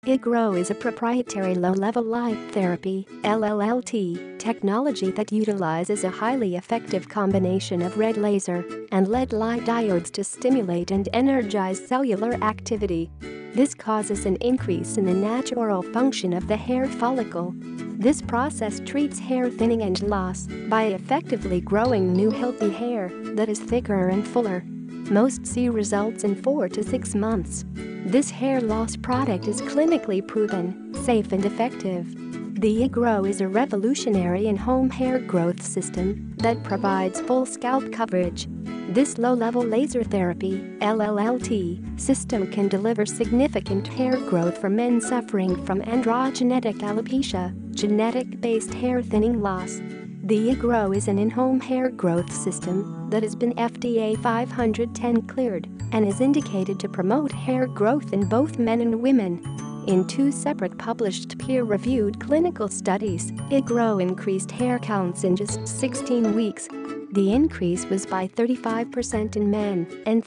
iGrow is a proprietary low-level light therapy (LLT) technology that utilizes a highly effective combination of red laser and LED light diodes to stimulate and energize cellular activity. This causes an increase in the natural function of the hair follicle. This process treats hair thinning and loss by effectively growing new healthy hair that is thicker and fuller. Most see results in 4 to 6 months. This hair loss product is clinically proven, safe and effective. The iGrow is a revolutionary in-home hair growth system that provides full scalp coverage. This low-level laser therapy (LLT) system can deliver significant hair growth for men suffering from androgenetic alopecia, genetic-based hair thinning loss. The iGrow is an in-home hair growth system that has been FDA 510 cleared and is indicated to promote hair growth in both men and women. In 2 separate published peer-reviewed clinical studies, iGrow increased hair counts in just 16 weeks. The increase was by 35% in men and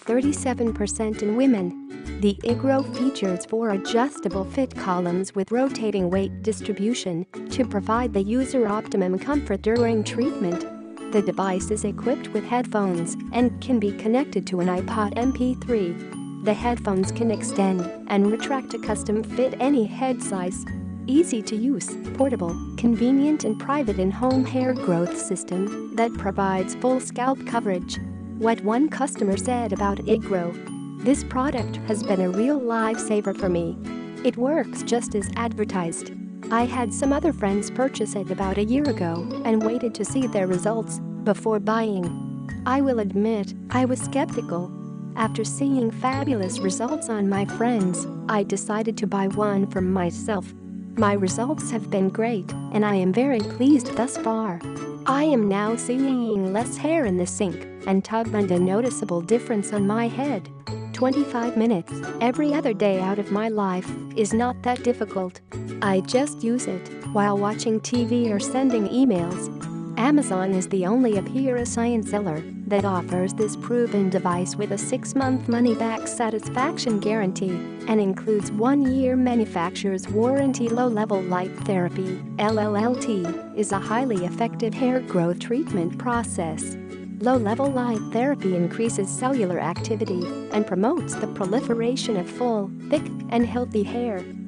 37% in women. The iGrow features 4 adjustable fit columns with rotating weight distribution to provide the user optimum comfort during treatment. The device is equipped with headphones and can be connected to an iPod MP3. The headphones can extend and retract to custom fit any head size. Easy to use, portable, convenient and private in-home hair growth system that provides full scalp coverage. What one customer said about iGrow: "This product has been a real lifesaver for me. It works just as advertised. I had some other friends purchase it about a year ago and waited to see their results before buying. I will admit, I was skeptical. After seeing fabulous results on my friends, I decided to buy one for myself. My results have been great, and I am very pleased thus far. I am now seeing less hair in the sink and tub and a noticeable difference on my head. 25 minutes every other day out of my life is not that difficult. I just use it while watching TV or sending emails." Amazon is the only Appearascience seller that offers this proven device with a 6-month money-back satisfaction guarantee and includes 1-year manufacturer's warranty. Low-level light therapy (LLT) is a highly effective hair growth treatment process. Low-level light therapy increases cellular activity and promotes the proliferation of full, thick, and healthy hair.